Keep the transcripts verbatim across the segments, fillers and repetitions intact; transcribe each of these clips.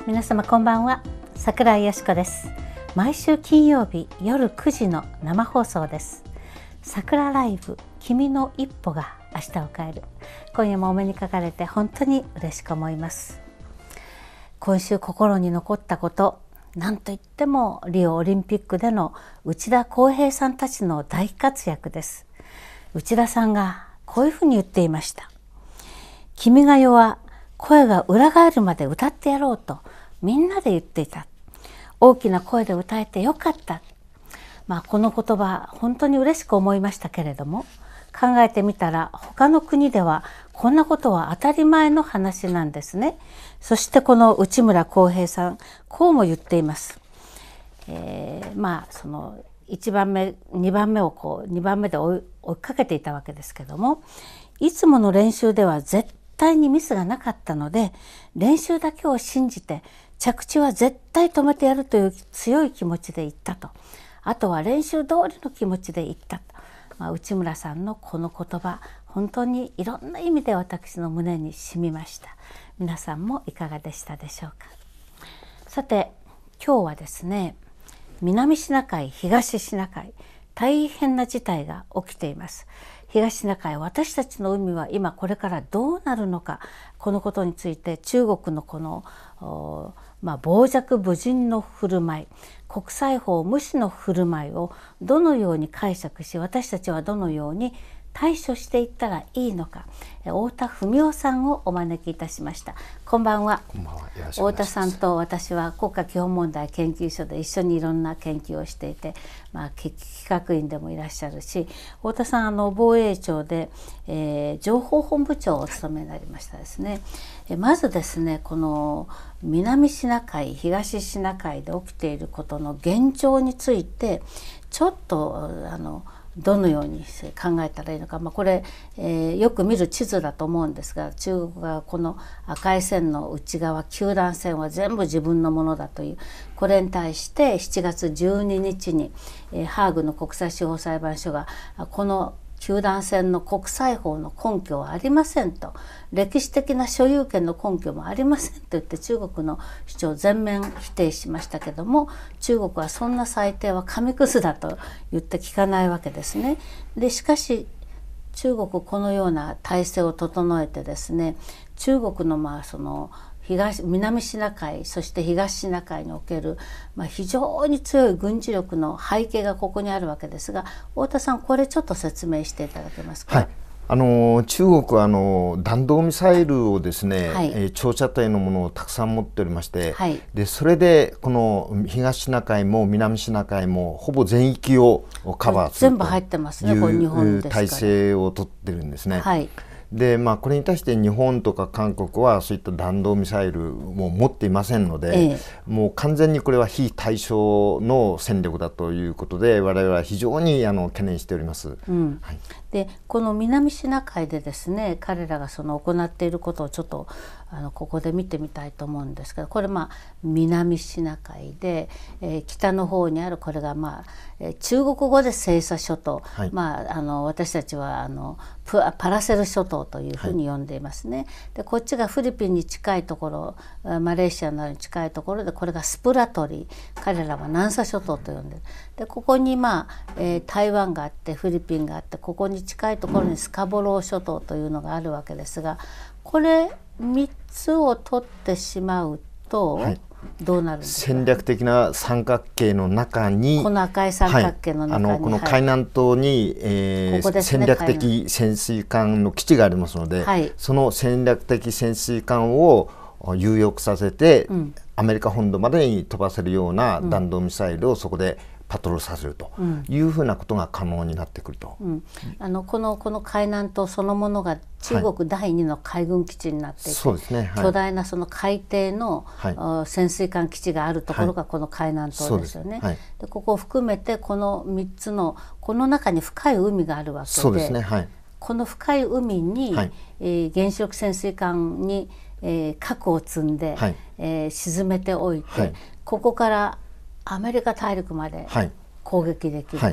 皆様こんばんは、桜井よしこです。毎週金曜日夜くじの生放送です。桜ライブ君の一歩が明日を変える。今夜もお目にかかれて本当に嬉しく思います。今週心に残ったこと、なんといってもリオオリンピックでの内田航平さんたちの大活躍です。内田さんがこういうふうに言っていました。君が代は声が裏返るまで歌ってやろうとみんなで言っていた。大きな声で歌えてよかった。まあ、この言葉本当に嬉しく思いましたけれども、考えてみたら他の国ではこんなことは当たり前の話なんですね。そしてこの内村航平さん、こうも言っています。えー、まあそのいちばんめにばんめをこうにばんめで追い、追いかけていたわけですけども、いつもの練習では絶対にミスがなかったので、練習だけを信じて着地は絶対止めてやるという強い気持ちでいったと。あとは練習通りの気持ちでいったと。まあ、内村さんのこの言葉、本当にいろんな意味で私の胸に染みました。皆さんもいかがでしたでしょうか。さて今日はですね、南シナ海、東シナ海、大変な事態が起きています。東シナ海、私たちの海は今これからどうなるのか、このことについて中国のこの、まあ、傍若無人の振る舞い、国際法無視の振る舞いをどのように解釈し、私たちはどのように対処していったらいいのか、太田文夫さんをお招きいたしました。こんばんは。 こんばんは。 太田さんと私は国家基本問題研究所で一緒にいろんな研究をしていて、まあ、企画員でもいらっしゃるし、太田さんあの防衛庁で、えー、情報本部長をお務めになりましたですね。えまずですね、この南シナ海、東シナ海で起きていることの現状についてちょっとあのどのように考えたらいいのか、まあ、これ、えー、よく見る地図だと思うんですが、中国がこの赤い線の内側、九段線は全部自分のものだという、これに対してしちがつじゅうににちに、えー、ハーグの国際司法裁判所がこの九段線の国際法の根拠はありませんと、歴史的な所有権の根拠もありませんと言って中国の主張を全面否定しましたけども、中国はそんな裁定は紙くずだと言って聞かないわけですね。でしかし中国このような体制を整えてですね、中国のまあその東南シナ海、そして東シナ海における、まあ、非常に強い軍事力の背景がここにあるわけですが、太田さん、これちょっと説明していただけますか。 はい、あの中国はあの弾道ミサイルをですね、はい、えー、長射程のものをたくさん持っておりまして、はい、でそれでこの東シナ海も南シナ海もほぼ全域をカバーするという体制を取ってるんですね。はい、でまあ、これに対して日本とか韓国はそういった弾道ミサイルも持っていませんので、ええ、もう完全にこれは非対称の戦力だということで我々は非常にあの懸念しております。うん、はい、 でこの南シナ海でですね、彼らがその行っていることをちょっとあのここで見てみたいと思うんですけど、これまあ南シナ海で、えー、北の方にあるこれがまあ、えー、中国語で西沙諸島、はい、まあ、あの私たちはあのパラセル諸島というふうに呼んでいますね。はい、でこっちがフィリピンに近いところ、マレーシアなどに近いところでこれがスプラトリー、彼らは南沙諸島と呼んでる。でここにまあ、えー、台湾があってフィリピンがあって、ここに近いところにスカボロー諸島というのがあるわけですが、これみっつを取ってしまうと、はい、どうなるんですか。 戦略的な三角形の中に、 この赤い三角形の中に、 はい、あのこの海南島に、えーここですね、戦略的潜水艦の基地がありますので、はい、その戦略的潜水艦を有力させて、うん、アメリカ本土までに飛ばせるような弾道ミサイルをそこでパトロールさせるというふうなことが可能になってくると、うん、 あのこのこの海南島そのものが中国だいにの海軍基地になっていて、そうですね、はい、巨大なその海底の、はい、潜水艦基地があるところがこの海南島ですよね。はい、で、はい、ここを含めてこのみっつのこの中に深い海があるわけで、そうですね、はい、この深い海に、はい、えー、原子力潜水艦に、えー、核を積んで、はい、えー、沈めておいて、はい、ここからアメリカ大陸まで攻撃できる、はいはい、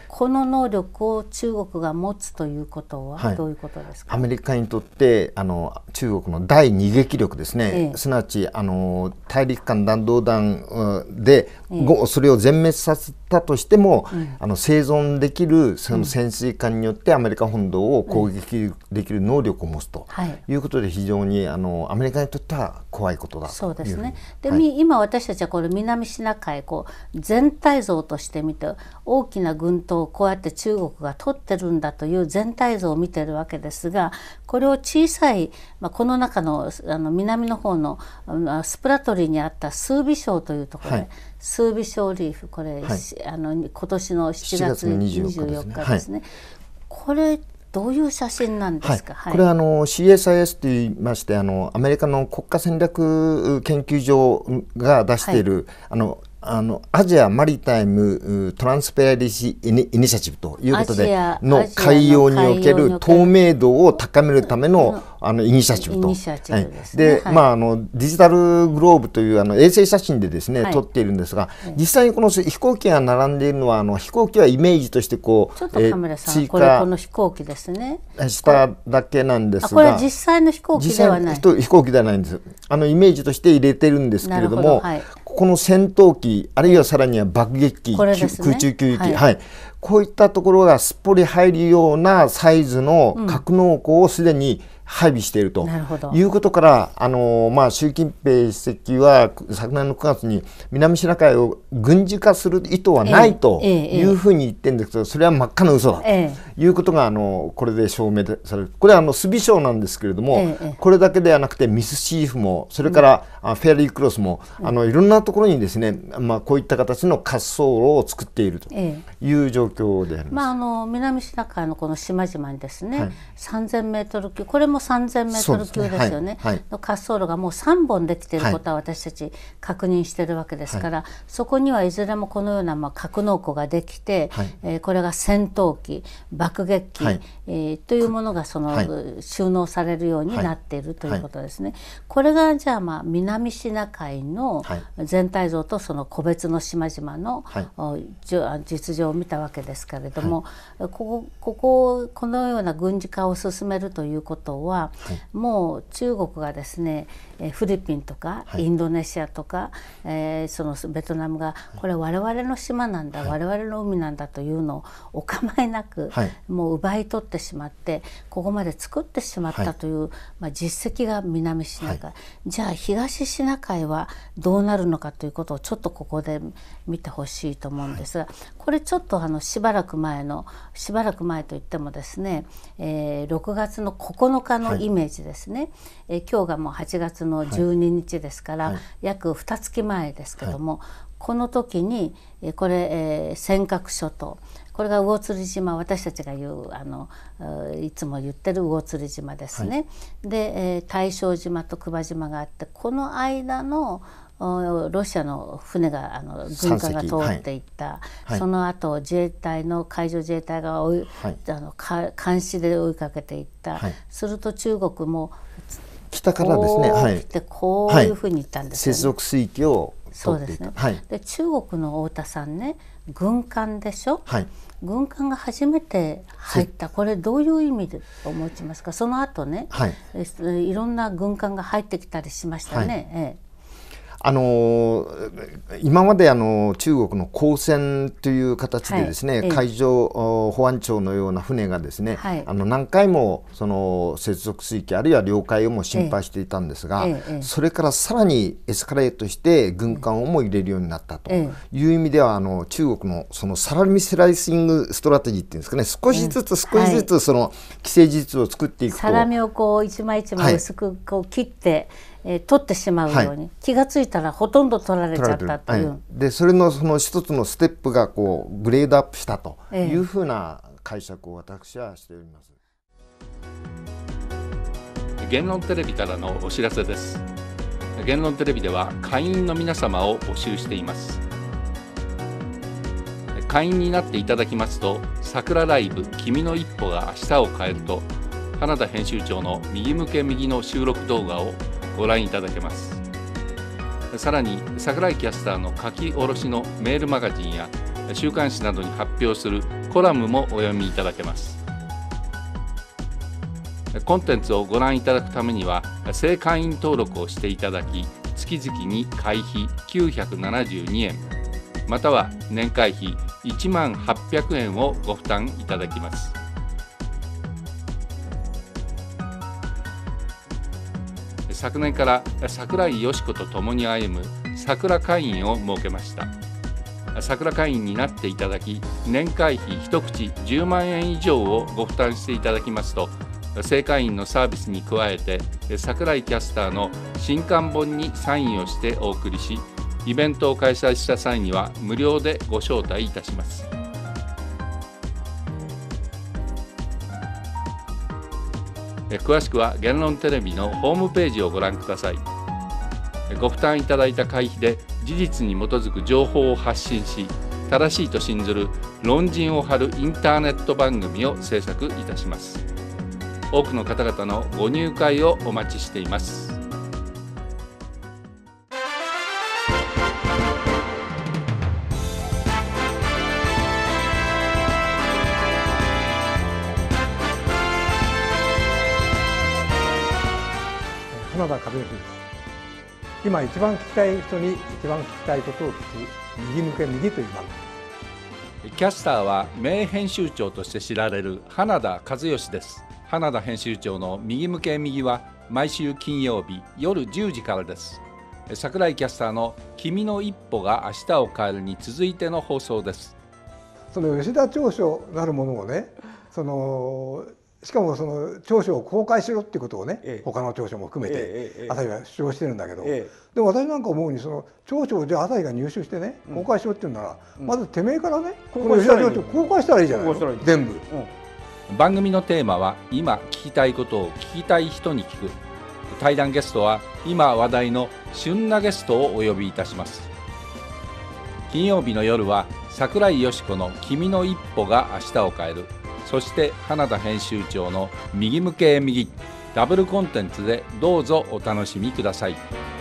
この能力を中国が持つということはどういうことですか。 はい、アメリカにとってあの中国の第二撃力ですね、ええ、すなわちあの大陸間弾道弾で、ええ、それを全滅させたとしても、うん、あの生存できるその潜水艦によってアメリカ本土を攻撃できる能力を持つということで、非常にあのアメリカにとっては怖いことだという。 そうですね。で、はい、今私たちはこれ南シナ海こう全体像として見て、大きな軍島をこうやって中国が取ってるんだという全体像を見てるわけですが、これを小さい、まあ、この中の、あの南の方のスプラトリーにあったスービ礁というところで、はい、スービ礁リーフ、これ、はい、あの今年のしちがつにじゅうよっかですね。はい、これどういう写真なんですか。 はい、これはあの シーエスアイエス といいまして、あのアメリカの国家戦略研究所が出している、はい、あのあのアジアマリタイムトランスペアリシーイニシアチブということでの海洋における透明度を高めるためのあのイニシアチブと、で、まああのデジタルグローブというあの衛星写真でですね、はい、撮っているんですが、実際にこの飛行機が並んでいるのは、あの飛行機はイメージとしてこうちょっとカメラさん、これこの飛行機ですね。 しただけなんですが、 これは実際の飛行機ではない。 飛行機ではないんです。あのイメージとして入れてるんですけれども、はい、この戦闘機、あるいはさらには爆撃機、ね、空中給油機、はいはい、こういったところがすっぽり入るようなサイズの格納庫をすでに配備しているということから、あのまあ、習近平主席は昨年のくがつに南シナ海を軍事化する意図はないというふうに言ってるんですけど、それは真っ赤な嘘だということがあのこれで証明される。これはあのスビ礁なんですけれども、これだけではなくてミスシーフも、それからフェアリークロスも、あのいろんなところにですね、まあ、こういった形の滑走路を作っているという状況であります。 まあ、あの南シナ海のこの島々にですね、はい、さんぜんメートル級、これもさんぜんメートル級ですよね、はいはい、の滑走路がもうさんぼんできていることは私たち確認しているわけですから、はい、そこにはいずれもこのようなまあ格納庫ができて、はい、えー、これが戦闘機、爆撃機、はい、えー、というものがその、はい、収納されるようになっているということですね。はい、これがじゃあ、まあ、南シナ海の全体像とその個別の島々の、はい、実情を見たわけですけれども、はい、ここ、ここ、このような軍事化を進めるということは、はい、もう中国がですね、フィリピンとかインドネシアとか、はい、えー、そのベトナムがこれ我々の島なんだ、はい、我々の海なんだというのをお構いなく、はい、もう奪い取ってしまってここまで作ってしまったという、はい、まあ、実績が南シナ海、はい、じゃあ東シナ海はどうなるのかということをちょっとここで見てほしいと思うんですが、はい、これちょっとあのしばらく前のしばらく前といってもですね、えー、ろくがつのここのかのイメージですね、はい、えー、今日がもうはちがつのじゅうににちですから、はいはい、約にかげつまえですけども、はい、この時に、えー、これ、えー、尖閣諸島、これが魚釣島、私たちが言うあのいつも言ってる魚釣島ですね、はい、で、えー、大正島と久場島があって、この間のロシアの船があの軍艦が通っていった、はいはい、その後自衛隊の海上自衛隊が追い、はい、あの監視で追いかけていった、はい、すると中国も北からですね、 はい、こういうふうに言ったんですよね。 接続水域をそうですね、はい、で中国の太田さんね、軍艦でしょ、はい、軍艦が初めて入った、これどういう意味で思いますか。その後ね、はい、いろんな軍艦が入ってきたりしましたね、はい、ええ、 あの今まであの中国の公船という形でですね、はい、海上保安庁のような船がですね、はい、あの何回もその接続水域あるいは領海をも心配していたんですが、ええ、それからさらにエスカレートして軍艦をも入れるようになったという意味では、あの中国のそのサラミスライシングストラテジーっていうんですかね、少しずつ少しずつその既成事実を作っていくと、 サラミをこう一枚一枚薄くこう切って、はい、えー、取ってしまうように、はい、気がついたらほとんど取られちゃったという、はい、でそれのその一つのステップがこうグレードアップしたというふうな解釈を私はしております。 言論テレビからのお知らせです。言論テレビでは会員の皆様を募集しています。会員になっていただきますと、桜ライブ君の一歩が明日を変えると花田編集長の右向け右の収録動画をご覧いただけます。さらに櫻井キャスターの書き下ろしのメールマガジンや週刊誌などに発表するコラムもお読みいただけます。コンテンツをご覧いただくためには正会員登録をしていただき、月々に会費きゅうひゃくななじゅうにえん、または年会費いちまんはっぴゃくえんをご負担いただきます。昨年から桜井よし子と共に歩む桜会員を設けました。桜会員になっていただき、年会費一口じゅうまんえん以上をご負担していただきますと、正会員のサービスに加えて桜井キャスターの新刊本にサインをしてお送りし、イベントを開催した際には無料でご招待いたします。詳しくは言論テレビのホームページをご覧ください。ご負担いただいた会費で事実に基づく情報を発信し、正しいと信ずる論陣を張るインターネット番組を制作いたします。多くの方々のご入会をお待ちしています。 花田和之です。今一番聞きたい人に一番聞きたいことを聞く右向け右という番組。 キャスターは名編集長として知られる花田和義です。花田編集長の右向け右は毎週金曜日夜じゅうじからです。桜井キャスターの君の一歩が明日を変えるに続いての放送です。 その吉田調書なるものをね、そのしかもその調書を公開しろっていうことをね、ええ、他の調書も含めて、ええ、朝日は主張してるんだけど、ええ、でも私なんか思うにその調書をじゃあ朝日が入手してね公開しろって言うなら、うん、まずてめえからね、うん、この吉田調書公開したらいいじゃないの、全部、 うん、番組のテーマは今聞きたいことを聞きたい人に聞く。対談ゲストは今話題の旬なゲストをお呼びいたします。金曜日の夜は桜井よし子の君の一歩が明日を変える、そして花田編集長の右向け右、ダブルコンテンツでどうぞお楽しみください。